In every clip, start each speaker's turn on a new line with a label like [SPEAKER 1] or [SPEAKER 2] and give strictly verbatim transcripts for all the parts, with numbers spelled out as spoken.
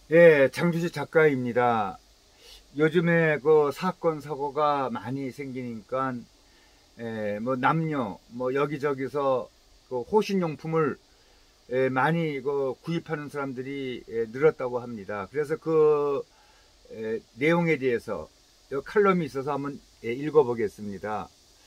[SPEAKER 1] 예, 장주식 작가입니다. 요즘에 그 사건 사고가 많이 생기니까 예, 뭐 남녀 뭐 여기저기서 그 호신용품을 예, 많이 그 구입하는 사람들이 예, 늘었다고 합니다. 그래서 그 예, 내용에 대해서 요 칼럼이 있어서 한번 예, 읽어보겠습니다.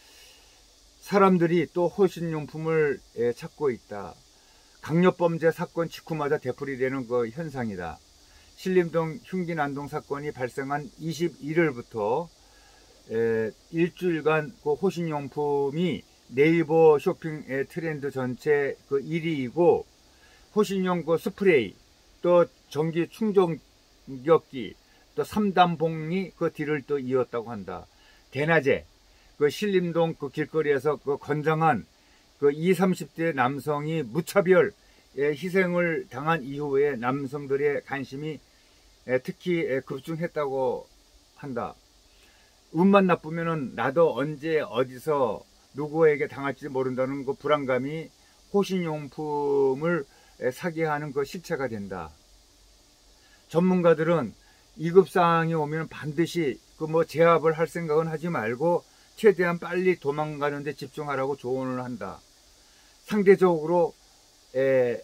[SPEAKER 1] 사람들이 또 호신용품을 예, 찾고 있다. 강력범죄 사건 직후마다 되풀이되는 그 현상이다. 신림동 흉기난동 사건이 발생한 이십일일부터 에, 일주일간 그 호신용품이 네이버 쇼핑 트렌드 전체 그 일 위이고, 호신용 그 스프레이, 또 전기 충전기였기, 또 삼단봉이 그 뒤를 또 이었다고 한다. 대낮에 그 신림동 그 길거리에서 그 건장한 그 이십, 삼십 대 남성이 무차별 희생을 당한 이후에 남성들의 관심이 특히 급증했다고 한다. 운만 나쁘면은 나도 언제 어디서 누구에게 당할지 모른다는 그 불안감이 호신용품을 사게 하는 그 실체가 된다. 전문가들은 위급상황이 오면 반드시 그 뭐 제압을 할 생각은 하지 말고 최대한 빨리 도망가는 데 집중하라고 조언을 한다. 상대적으로 에,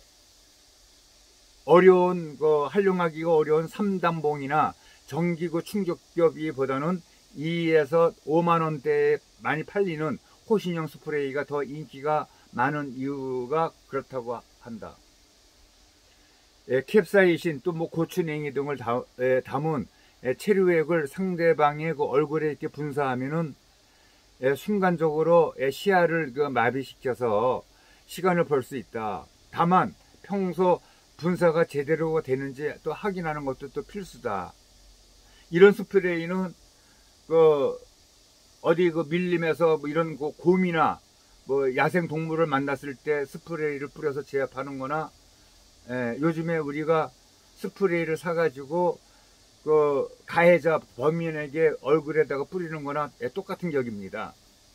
[SPEAKER 1] 어려운 그 활용하기가 어려운 삼단봉이나 전기구 충격기보다는 이에서 오만 원대에 많이 팔리는 호신용 스프레이가 더 인기가 많은 이유가 그렇다고 한다. 에, 캡사이신 또 뭐 고추냉이 등을 다, 에, 담은 에, 체류액을 상대방의 그 얼굴에 이렇게 분사하면은 에, 순간적으로 에, 시야를 그 마비시켜서 시간을 벌 수 있다. 다만 평소 분사가 제대로 되는지 또 확인하는 것도 또 필수다. 이런 스프레이는 그 어디 그 밀림에서 뭐 이런 그 곰이나 뭐 야생 동물을 만났을 때 스프레이를 뿌려서 제압하는 거나, 에, 요즘에 우리가 스프레이를 사가지고 그 가해자 범인에게 얼굴에다가 뿌리는 거나 에, 똑같은 격입니다.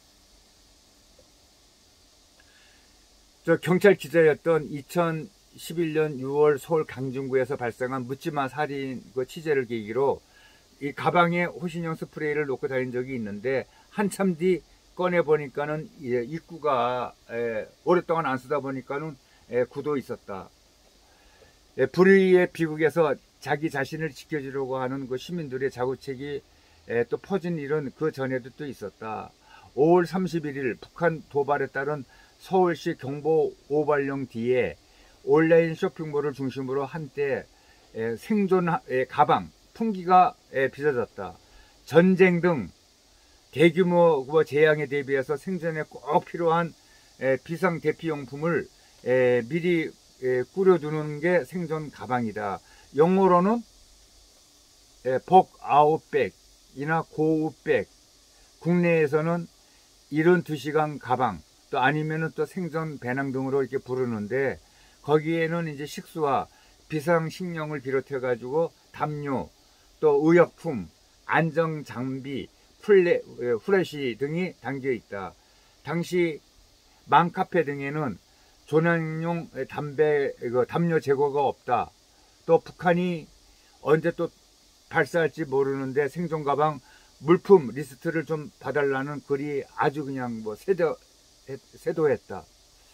[SPEAKER 1] 저 경찰 기자였던 이천십일년 유월 서울 강진구에서 발생한 묻지마 살인 그 취재를 계기로 이 가방에 호신용 스프레이를 놓고 다닌 적이 있는데, 한참 뒤 꺼내 보니까는 입구가 에, 오랫동안 안 쓰다 보니까는 에, 굳어 있었다. 에, 불의의 비극에서 자기 자신을 지켜주려고 하는 그 시민들의 자구책이 에, 또 퍼진 일은 그 전에도 또 있었다. 오월 삼십일일 북한 도발에 따른 서울시 경보 오발령 뒤에 온라인 쇼핑몰을 중심으로 한때 에, 생존 에, 가방 풍기가 에, 빚어졌다. 전쟁 등 대규모 재앙에 대비해서 생존에 꼭 필요한 에, 비상 대피용품을 에, 미리 에, 꾸려두는 게 생존 가방이다. 영어로는 에, 복 아웃백이나 고우백, 국내에서는 칠십이 시간 가방, 또 아니면은 또 생존 배낭 등으로 이렇게 부르는데, 거기에는 이제 식수와 비상식량을 비롯해 가지고 담요, 또 의약품, 안정장비, 플레, 후레쉬 등이 담겨 있다. 당시 맘카페 등에는 조난용 담배, 담요 재고가 없다. 또 북한이 언제 또 발사할지 모르는데 생존 가방 물품 리스트를 좀 봐달라는 글이 아주 그냥 뭐 세도, 세도했다.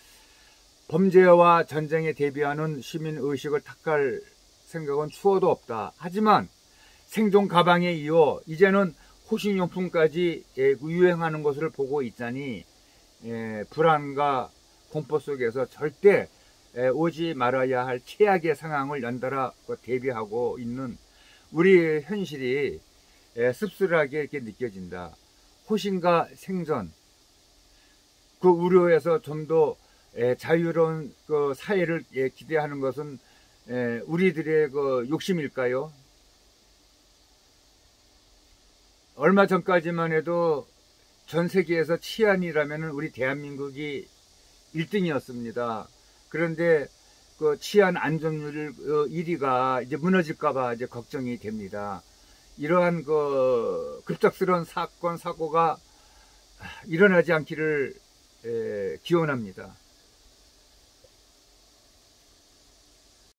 [SPEAKER 1] 범죄와 전쟁에 대비하는 시민의식을 탁할 생각은 추워도 없다. 하지만 생존 가방에 이어 이제는 호신용품까지 유행하는 것을 보고 있자니 불안과 공포 속에서 절대 오지 말아야 할 최악의 상황을 연달아 대비하고 있는 우리의 현실이 씁쓸하게 이렇게 느껴진다. 호신과 생존, 그 우려에서 좀 더 자유로운 그 사회를 기대하는 것은 우리들의 그 욕심일까요? 얼마 전까지만 해도 전 세계에서 치안이라면 우리 대한민국이 일 등이었습니다. 그런데 그 치안 안전율 일 위가 이제 무너질까봐 이제 걱정이 됩니다. 이러한 그 급작스러운 사건 사고가 일어나지 않기를 기원합니다.